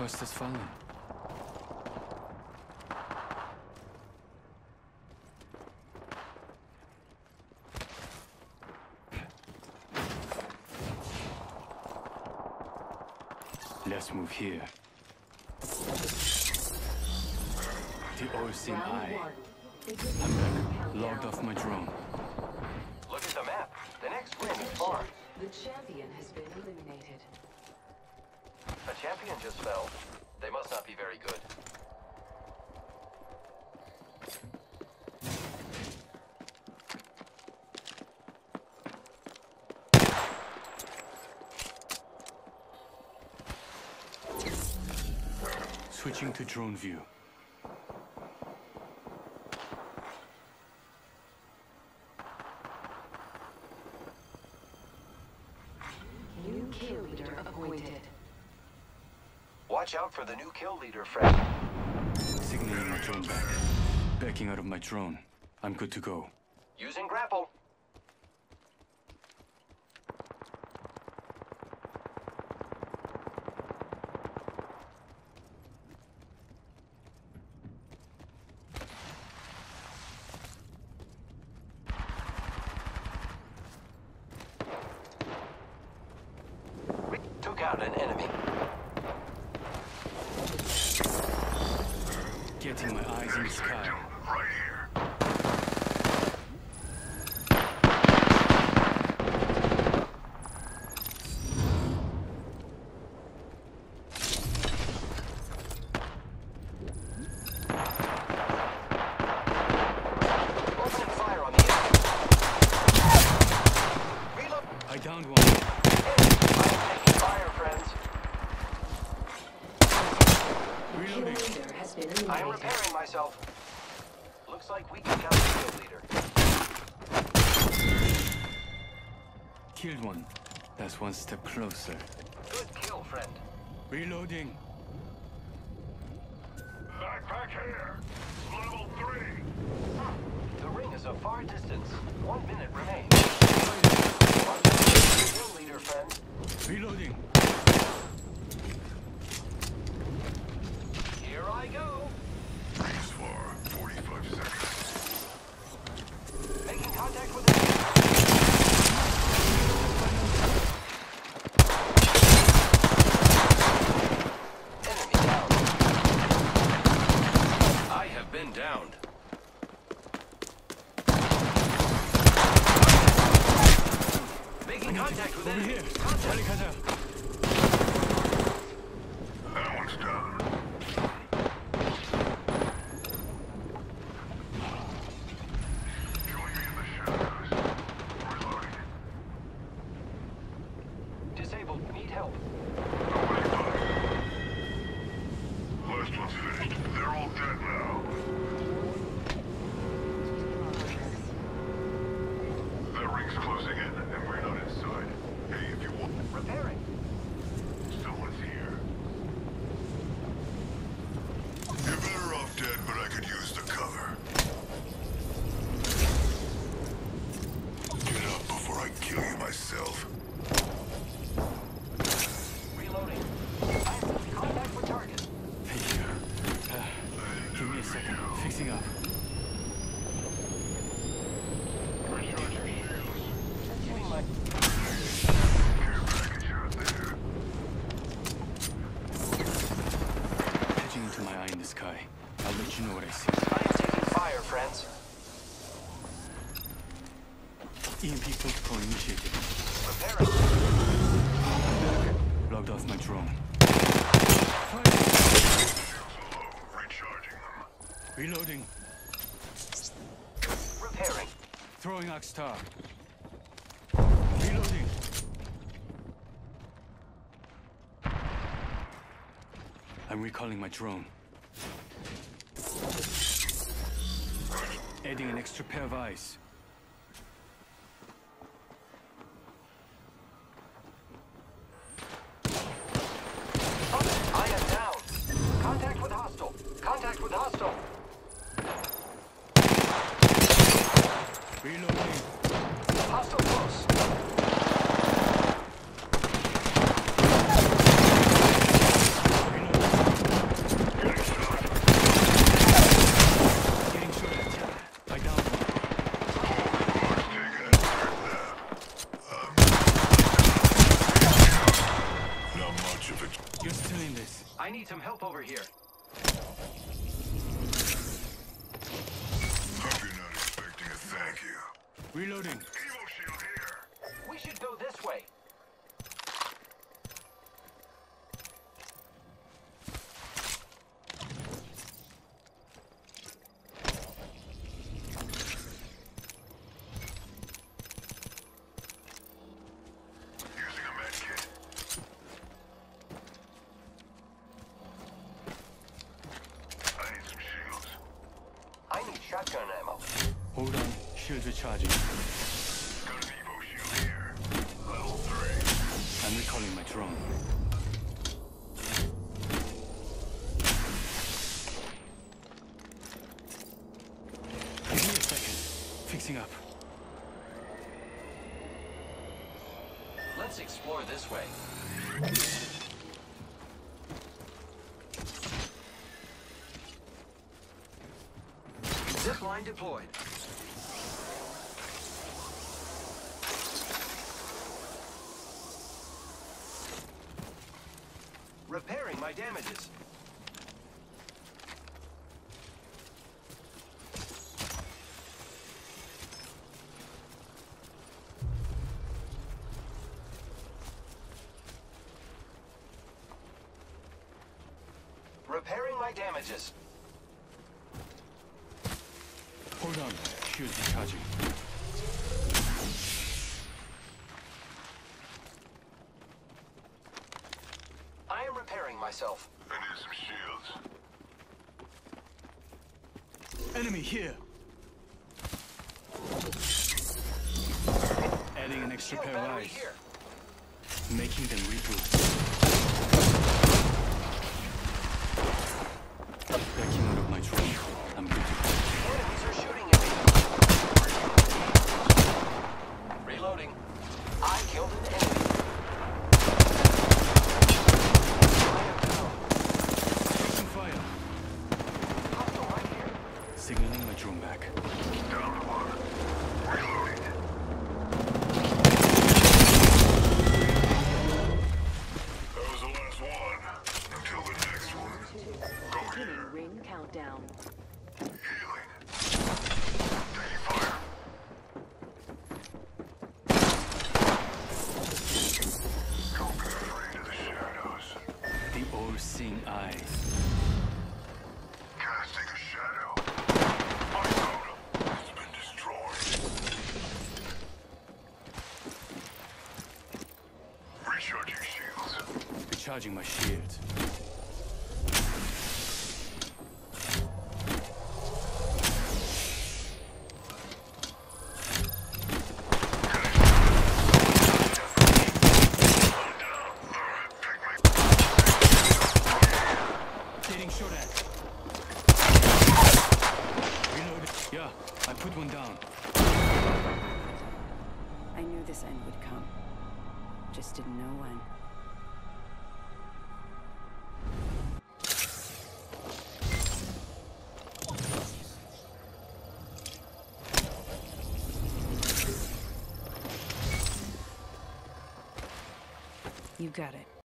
trust has fallen. Let's move here. The all-seeing eye. I'm back. Logged off my drone. Look at the map. The next ring is far. The champion has been eliminated. A champion just fell. They must not be very good. Switching to drone view. New kill leader appointed. Watch out for the new kill leader, friend. Signaling my drone back. Backing out of my drone. I'm good to go. Using grapple. Took out an enemy. Getting my eyes in the sky. Right here. Opening fire on the enemy. Reload. I downed one. I'm taking fire, friends. Kill Reloading. leader has been I am eliminated. repairing myself. Looks like we can count the kill leader. Killed one. That's one step closer. Good kill, friend. Reloading. Backpack here. Level 3. The ring is a far distance. 1 minute remains. Watch out for the kill leader, friend. Reloading. Here I go. Rings for 45 seconds. Making contact with the enemy down. I have been downed. Making contact with Over enemy. here. Contact. 빨리 가자. That one's done. Join me in the shadows. Reloading. Disabled. Need help. Nobody died. Last one's finished. They're all dead now. That ring's closing in, and we're not inside. Hey, if you want, Repairing. someone's here. You're better off dead, but I could use the cover. Get up before I kill you myself. Reloading. I'm in contact with target. Thank you. Give me a second. Fixing up. Giving my Care package out there. Patching into my eye in the sky. I'll let you know what I see. I am taking fire, friends. EMP protocol initiated. Repairing. Logged off my drone. Recharging them. Reloading. Repairing. Throwing Arc Star. Reloading. I'm recalling my drone. Adding an extra pair of eyes. I am down. Contact with hostile. Contact with hostile. Reloading. Hostile close. Reloading. over here. Hope you're not expecting a thank you. Reloading. Evo shield here. We should go this way. Using a med kit. I need some shields. I need shotgun ammo. Hold on. Shields recharging. Got an Evo shield here. Level 3. I'm recalling my drone. Give me a second. Fixing up. Let's explore this way. Zip line deployed. Repairing my damages. Repairing my damages. Hold on. Shields recharging. I am repairing myself. I need some shields. Enemy here. Adding an extra Shield pair of battery eyes. here. Making them reboot. Backing out of my drone. I'm good to go. Enemies are shooting at me. Reloading. I killed an enemy. I am down. Taking fire. Hostile right here. Signaling my drone back. Down to one. Reloading. That was the last one. Until the next one. Go Beginning here. ring countdown. Healing. Taking fire. Don't be afraid of the shadows. The all-seeing eye. Casting a shadow. My totem has been destroyed. Recharging shields. Recharging my shields. Getting shot at. Reloaded. Yeah, I put one down. I knew this end would come. Just didn't know when. You got it.